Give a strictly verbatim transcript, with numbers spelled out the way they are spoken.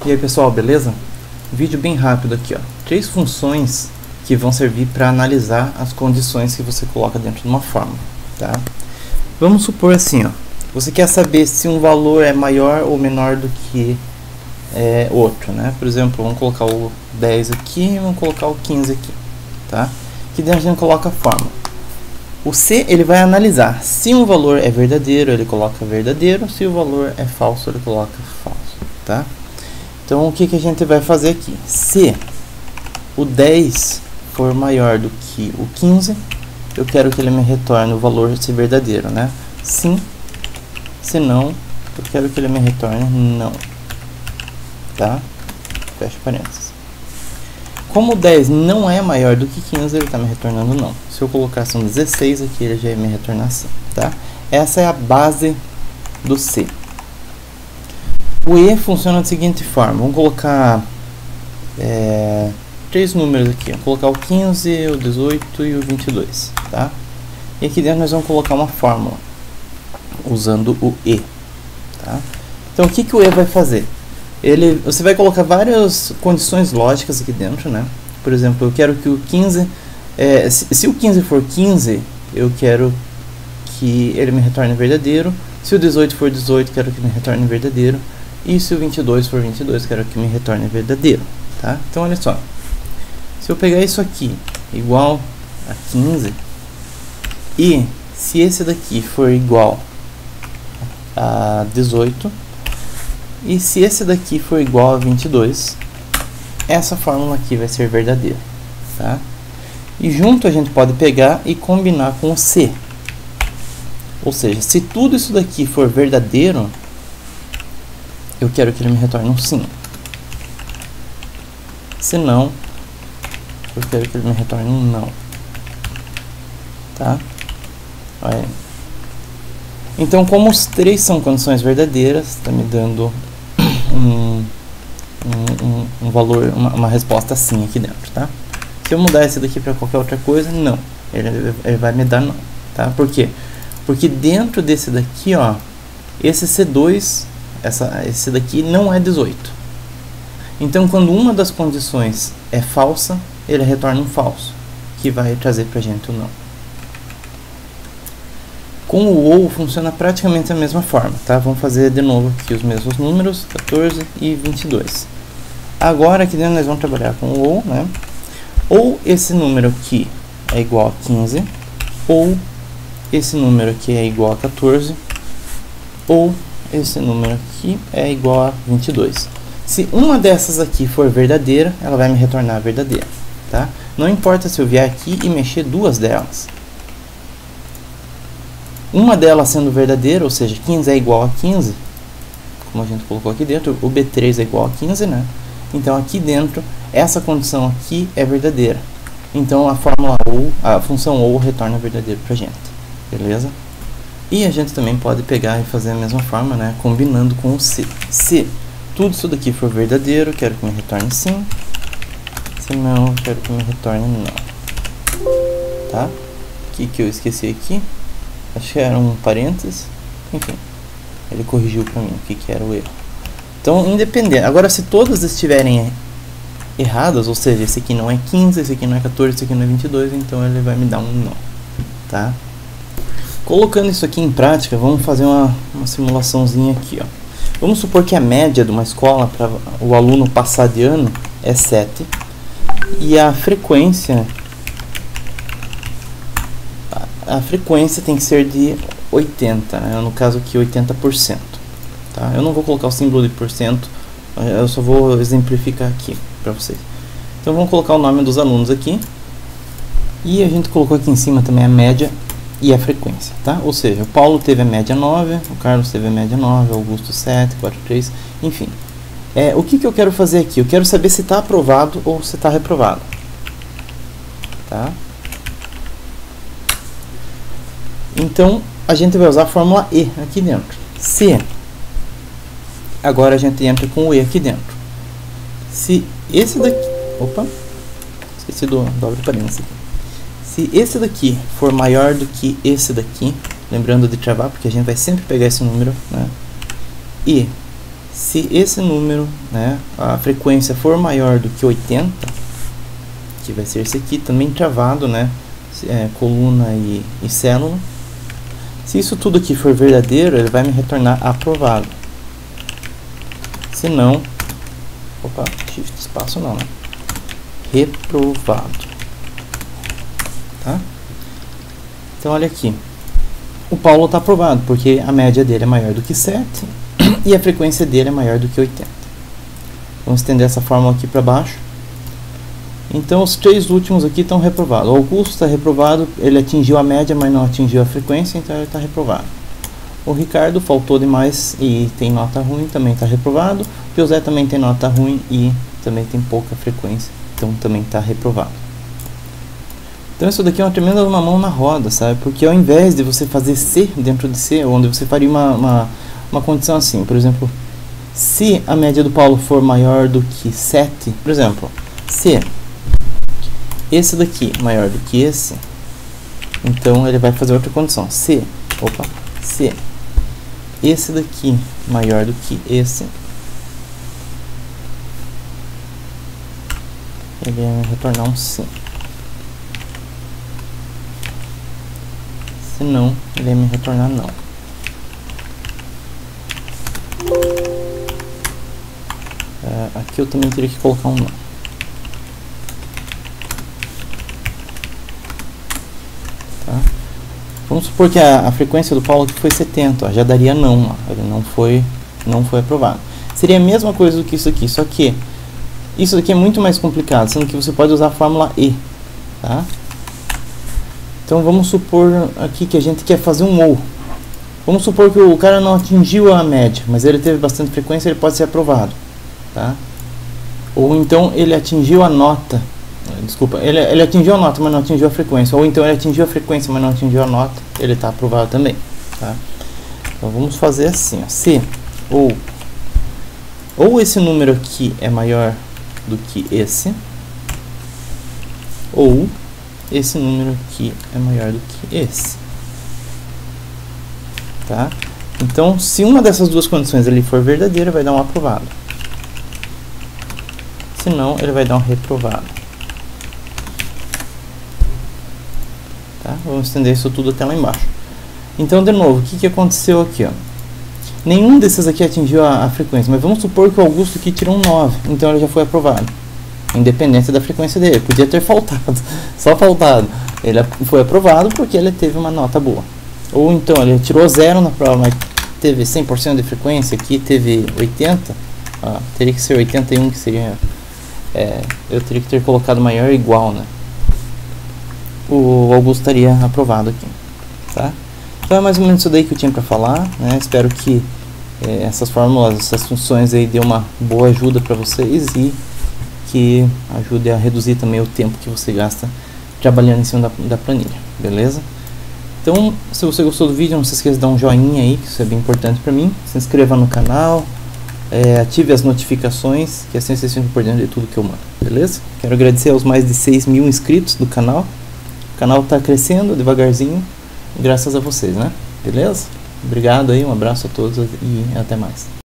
E aí pessoal, beleza? Vídeo bem rápido aqui, ó. Três funções que vão servir para analisar as condições que você coloca dentro de uma fórmula, tá? Vamos supor assim, ó. Você quer saber se um valor é maior ou menor do que é, outro, né? Por exemplo, vamos colocar o dez aqui e vamos colocar o quinze aqui, tá? Aqui dentro a gente coloca a fórmula. O C, ele vai analisar se um valor é verdadeiro, ele coloca verdadeiro, se o valor é falso, ele coloca falso, tá? Então, o que, que a gente vai fazer aqui? Se o dez for maior do que o quinze, eu quero que ele me retorne o valor ser verdadeiro, né? Sim. Se não, eu quero que ele me retorne não. Tá? Fecha parênteses. Como o dez não é maior do que quinze, ele está me retornando não. Se eu colocasse um dezesseis aqui, ele já ia me retornar sim, tá? Essa é a base do C. O E funciona da seguinte forma. Vamos colocar é, três números aqui. Vamos colocar o quinze, o dezoito e o vinte e dois, tá? E aqui dentro nós vamos colocar uma fórmula usando o E, tá? Então o que, que o E vai fazer? Ele, você vai colocar várias condições lógicas aqui dentro, né? Por exemplo, eu quero que o quinze, é, se, se o quinze for quinze, eu quero que ele me retorne verdadeiro. Se o dezoito for dezoito, quero que me retorne verdadeiro. E se o vinte e dois for vinte e dois, quero que me retorne verdadeiro, tá? Então, olha só. Se eu pegar isso aqui igual a quinze, e se esse daqui for igual a dezoito, e se esse daqui for igual a vinte e dois, essa fórmula aqui vai ser verdadeira, tá? E junto a gente pode pegar e combinar com o C. Ou seja, se tudo isso daqui for verdadeiro, eu quero que ele me retorne um sim. Se não, eu quero que ele me retorne um não. Tá? Olha. Então, como os três são condições verdadeiras, está me dando um, um, um, um valor, uma, uma resposta sim aqui dentro, tá? Se eu mudar esse daqui para qualquer outra coisa, não. Ele, ele vai me dar não, tá? Por quê? Porque dentro desse daqui, ó, esse C dois, essa, esse daqui não é dezoito. Então, quando uma das condições é falsa, ele retorna um falso, que vai trazer pra gente o não. Com o ou funciona praticamente da mesma forma, tá? Vamos fazer de novo aqui os mesmos números, quatorze e vinte e dois. Agora aqui dentro nós vamos trabalhar com o ou, né? Ou esse número aqui é igual a quinze, ou esse número aqui é igual a quatorze, ou esse número aqui é igual a vinte e dois. Se uma dessas aqui for verdadeira, ela vai me retornar verdadeira, tá? Não importa se eu vier aqui e mexer duas delas. Uma delas sendo verdadeira, ou seja, quinze é igual a quinze, como a gente colocou aqui dentro, o B três é igual a quinze, né? Então aqui dentro, essa condição aqui é verdadeira. Então a fórmula ou, a função ou retorna verdadeiro pra gente, beleza? E a gente também pode pegar e fazer a mesma forma, né? Combinando com o C. Se tudo isso daqui for verdadeiro, eu quero que me retorne sim. Se não, eu quero que me retorne não. Tá? O que, que eu esqueci aqui? Acho que era um parênteses. Enfim, ele corrigiu para mim o que, que era o erro. Então, independente. Agora, se todas estiverem erradas, ou seja, esse aqui não é quinze, esse aqui não é quatorze, esse aqui não é vinte e dois, então ele vai me dar um não. Tá? Colocando isso aqui em prática, vamos fazer uma, uma simulaçãozinha aqui, ó. Vamos supor que a média de uma escola para o aluno passar de ano é sete. E a frequência... A frequência tem que ser de oitenta, né? No caso aqui oitenta por cento, tá? Eu não vou colocar o símbolo de porcento, eu só vou exemplificar aqui para vocês. Então vamos colocar o nome dos alunos aqui, e a gente colocou aqui em cima também a média e a frequência, tá? Ou seja, o Paulo teve a média nove, o Carlos teve a média nove, o Augusto sete, quatro, três, enfim. É, o que, que eu quero fazer aqui? Eu quero saber se está aprovado ou se está reprovado, tá? Então, a gente vai usar a fórmula E aqui dentro. Se, agora a gente entra com o E aqui dentro. Se esse daqui... Opa, esqueci do dobre parênteses aqui. Se esse daqui for maior do que esse daqui, lembrando de travar, porque a gente vai sempre pegar esse número, né? E Se esse número, né, a frequência for maior do que oitenta, que vai ser esse aqui, também travado, né, é, coluna e, e célula. Se isso tudo aqui for verdadeiro, ele vai me retornar aprovado. Se não, opa, shift espaço não, né, reprovado, tá? Então olha aqui, o Paulo está aprovado porque a média dele é maior do que sete e a frequência dele é maior do que oitenta. Vamos estender essa fórmula aqui para baixo. Então os três últimos aqui estão reprovados. O Augusto está reprovado, ele atingiu a média, mas não atingiu a frequência, então ele está reprovado. O Ricardo faltou demais e tem nota ruim, também está reprovado. O José também tem nota ruim e também tem pouca frequência, então também está reprovado. Então isso daqui é uma tremenda uma mão na roda, sabe? Porque ao invés de você fazer C dentro de C, onde você faria uma, uma, uma condição assim, por exemplo, se a média do Paulo for maior do que sete, por exemplo, se esse daqui maior do que esse, então ele vai fazer outra condição. Se, opa, se esse daqui maior do que esse, ele vai retornar um sim. Se não, ele vai me retornar não. Uh, aqui eu também teria que colocar um não. Tá? Vamos supor que a, a frequência do Paulo aqui foi setenta, ó, já daria não, ó, ele não foi, não foi aprovado. Seria a mesma coisa do que isso aqui, só que isso aqui é muito mais complicado, sendo que você pode usar a fórmula E, tá? Então vamos supor aqui que a gente quer fazer um ou. Vamos supor que o cara não atingiu a média, mas ele teve bastante frequência, ele pode ser aprovado, tá? Ou então ele atingiu a nota, desculpa, ele, ele atingiu a nota, mas não atingiu a frequência. Ou então ele atingiu a frequência, mas não atingiu a nota, ele está aprovado também, tá? Então vamos fazer assim, ó, se ou ou esse número aqui é maior do que esse, ou esse número aqui é maior do que esse, tá? Então, se uma dessas duas condições ele for verdadeira, vai dar um aprovado. Se não, ele vai dar um reprovado. Tá? Vamos estender isso tudo até lá embaixo. Então, de novo, o que, que aconteceu aqui, ó? Nenhum desses aqui atingiu a, a frequência, mas vamos supor que o Augusto aqui tirou um nove, então ele já foi aprovado, independente da frequência dele. Podia ter faltado, só faltado. Ele foi aprovado porque ele teve uma nota boa. Ou então ele tirou zero na prova, mas teve cem por cento de frequência, aqui teve oitenta, ah, teria que ser oitenta e um, que seria, é, eu teria que ter colocado maior ou igual, né? O Augusto estaria aprovado aqui, tá? Então é mais ou menos isso daí que eu tinha para falar, né? Espero que é, essas fórmulas, essas funções aí dê uma boa ajuda para vocês e que ajude a reduzir também o tempo que você gasta trabalhando em cima da, da planilha, beleza? Então, se você gostou do vídeo, não se esqueça de dar um joinha aí, que isso é bem importante para mim. Se inscreva no canal, é, ative as notificações, que assim vocês ficam por dentro de tudo que eu mando, beleza? Quero agradecer aos mais de seis mil inscritos do canal. O canal está crescendo devagarzinho, graças a vocês, né? Beleza? Obrigado aí, um abraço a todos e até mais.